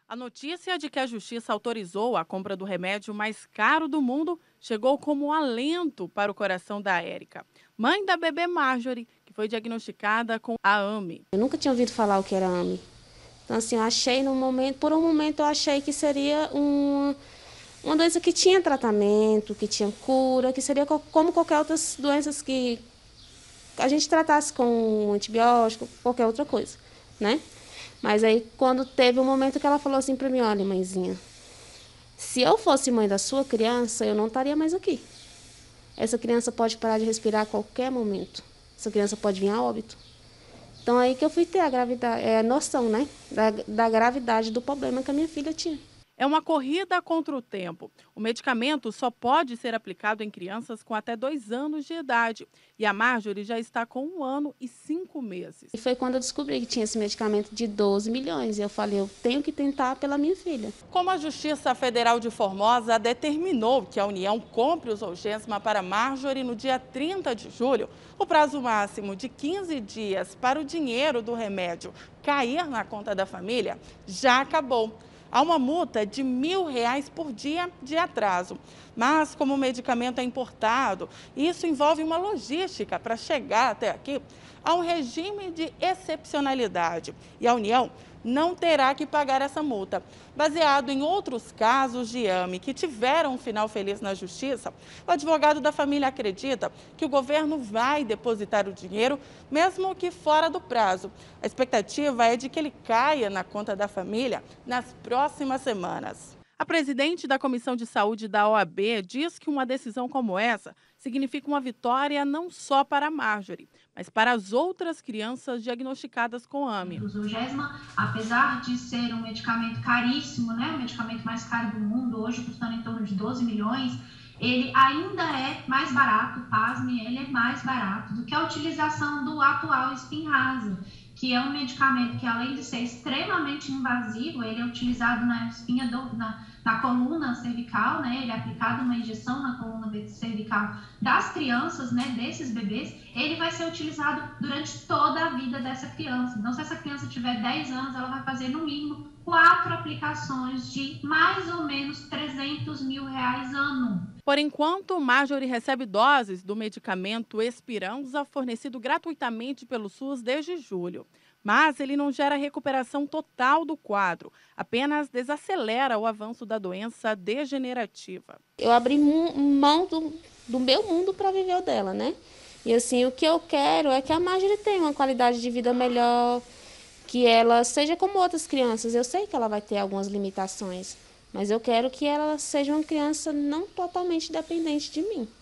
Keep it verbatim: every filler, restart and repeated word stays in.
A notícia de que a justiça autorizou a compra do remédio mais caro do mundo chegou como um alento para o coração da Érica, mãe da bebê Marjorie, que foi diagnosticada com a A M E. Eu nunca tinha ouvido falar o que era A M E. Então, assim, eu achei no momento, por um momento eu achei que seria um, uma doença que tinha tratamento, que tinha cura, que seria co- como qualquer outras doenças que a gente tratasse com um antibiótico, qualquer outra coisa, né? Mas aí, quando teve um momento que ela falou assim para mim, olha, mãezinha, se eu fosse mãe da sua criança, eu não estaria mais aqui. Essa criança pode parar de respirar a qualquer momento. Essa criança pode vir a óbito. Então, aí que eu fui ter a gravidade, é, a noção, né, da, da gravidade do problema que a minha filha tinha. É uma corrida contra o tempo. O medicamento só pode ser aplicado em crianças com até dois anos de idade. E a Marjorie já está com um ano e cinco meses. E foi quando eu descobri que tinha esse medicamento de doze milhões. E eu falei, eu tenho que tentar pela minha filha. Como a Justiça Federal de Formosa determinou que a União compre o Zolgensma para Marjorie no dia trinta de julho, o prazo máximo de quinze dias para o dinheiro do remédio cair na conta da família já acabou. Há uma multa de mil reais por dia de atraso. Mas, como o medicamento é importado, isso envolve uma logística para chegar até aqui, há um regime de excepcionalidade. E a União não terá que pagar essa multa. Baseado em outros casos de A M E que tiveram um final feliz na Justiça, o advogado da família acredita que o governo vai depositar o dinheiro, mesmo que fora do prazo. A expectativa é de que ele caia na conta da família nas próximas semanas. A presidente da Comissão de Saúde da O A B diz que uma decisão como essa significa uma vitória não só para a Marjorie, mas para as outras crianças diagnosticadas com A M E. O Zolgensma, apesar de ser um medicamento caríssimo, né, o medicamento mais caro do mundo, hoje custando em torno de doze milhões, ele ainda é mais barato, pasme, ele é mais barato do que a utilização do atual Spinraza, que é um medicamento que, além de ser extremamente invasivo, ele é utilizado na espinha do, na, na coluna cervical, né? Ele é aplicado uma injeção na coluna cervical das crianças, né? Desses bebês, ele vai ser utilizado durante toda a vida dessa criança. Então, se essa criança tiver dez anos, ela vai fazer no mínimo quatro aplicações de mais ou menos trezentos mil reais ano. Por enquanto, Marjorie recebe doses do medicamento Esperanza, fornecido gratuitamente pelo SUS desde julho. Mas ele não gera recuperação total do quadro, apenas desacelera o avanço da doença degenerativa. Eu abri mu- mão do, do meu mundo para viver o dela, né? E assim, o que eu quero é que a Marjorie tenha uma qualidade de vida melhor, que ela seja como outras crianças. Eu sei que ela vai ter algumas limitações, mas eu quero que ela seja uma criança não totalmente dependente de mim.